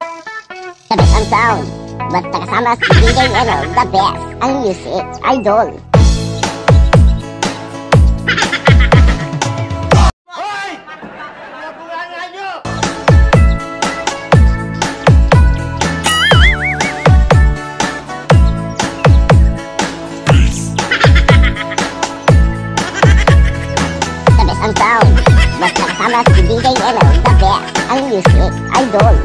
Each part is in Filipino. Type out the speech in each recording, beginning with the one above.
The best ang sound, basta kasama si DJ Eno, the best ang music, idol. Hoy! Nabulangan nyo! The best ang sound, basta kasama si DJ Eno, the best ang music, idol.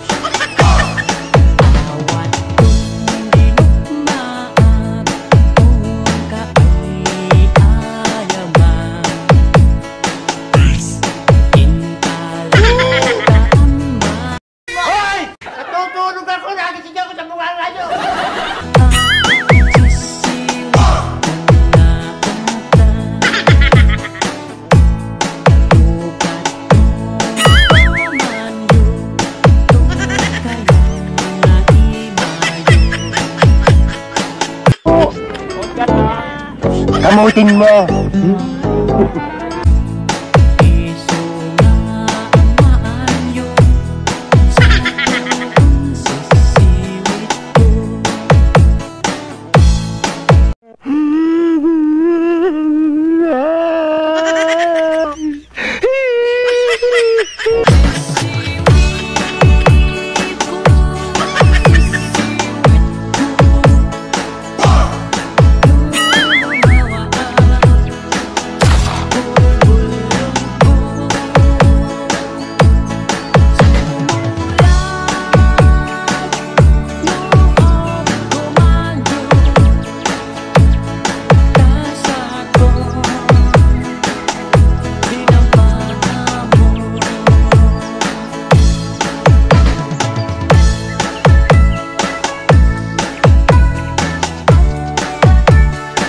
Natutulog ako, nagising ako sa mukha nyo! Kamutin mo.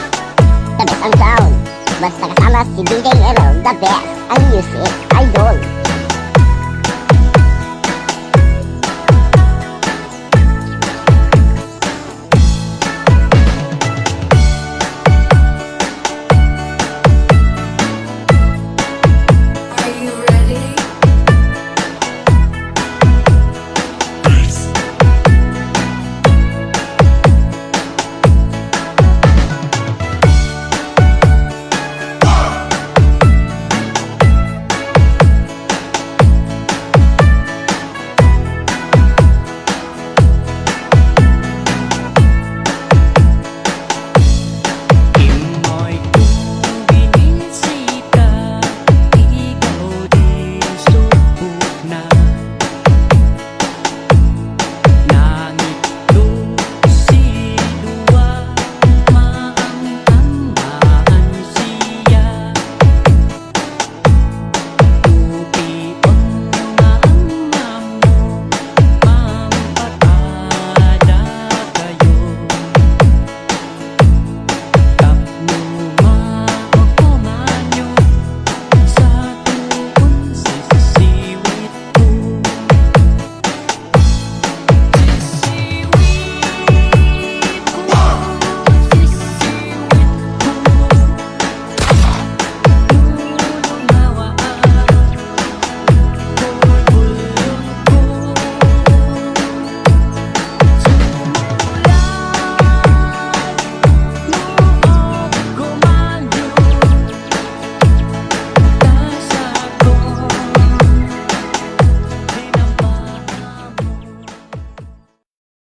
Ang sound, basta kasama si DJ Eno, the best ang music, idol.